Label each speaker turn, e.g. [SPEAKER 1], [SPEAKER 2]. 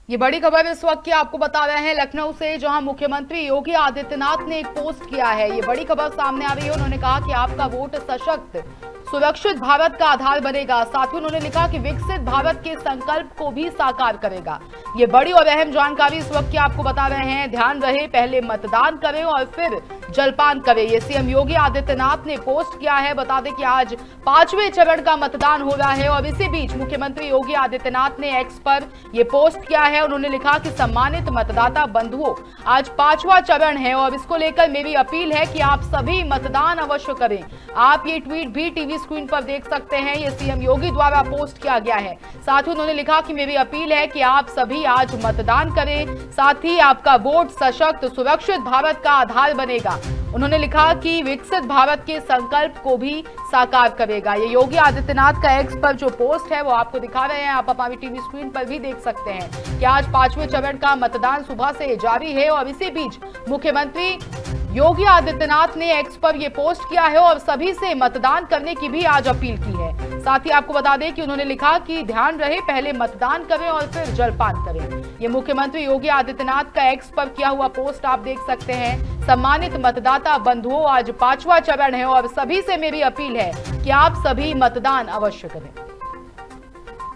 [SPEAKER 1] ये बड़ी खबर इस वक्त की आपको बता रहे हैं लखनऊ से, जहां मुख्यमंत्री योगी आदित्यनाथ ने एक पोस्ट किया है। ये बड़ी खबर सामने आ रही है। उन्होंने कहा कि आपका वोट सशक्त सुरक्षित भारत का आधार बनेगा। साथ ही उन्होंने लिखा कि विकसित भारत के संकल्प को भी साकार करेगा। ये बड़ी और अहम जानकारी इस वक्त की आपको बता रहे हैं। ध्यान रहे, पहले मतदान करें और फिर जलपान करें। ये सीएम योगी आदित्यनाथ ने पोस्ट किया है। बता दें कि आज 5वें चरण का मतदान हो रहा है और इसी बीच मुख्यमंत्री योगी आदित्यनाथ ने एक्स पर यह पोस्ट किया है। उन्होंने लिखा कि सम्मानित मतदाता बंधुओं, आज 5वां चरण है और इसको लेकर मेरी अपील है कि आप सभी मतदान अवश्य करें। आप ये ट्वीट भी टीवी स्क्रीन पर देख सकते हैं। ये सीएम योगी द्वारा पोस्ट किया गया है। साथ ही उन्होंने लिखा कि मेरी अपील है कि आप सभी आज मतदान करें। साथ ही आपका वोट सशक्त सुरक्षित भारत का आधार बनेगा। उन्होंने लिखा कि विकसित भारत के संकल्प को भी साकार करेगा। ये योगी आदित्यनाथ का एक्स पर जो पोस्ट है वो आपको दिखा रहे हैं। आप हमारी टीवी स्क्रीन पर भी देख सकते हैं कि आज 5वें चरण का मतदान सुबह से जारी है और इसी बीच मुख्यमंत्री योगी आदित्यनाथ ने एक्स पर यह पोस्ट किया है और सभी से मतदान करने की भी आज अपील की है। साथ ही आपको बता दें कि उन्होंने लिखा कि ध्यान रहे, पहले मतदान करें और फिर जलपान करें। ये मुख्यमंत्री योगी आदित्यनाथ का एक्स पर किया हुआ पोस्ट आप देख सकते हैं। सम्मानित मतदाता बंधुओं, आज 5वां चरण है और सभी से मेरी अपील है कि आप सभी मतदान अवश्य करें।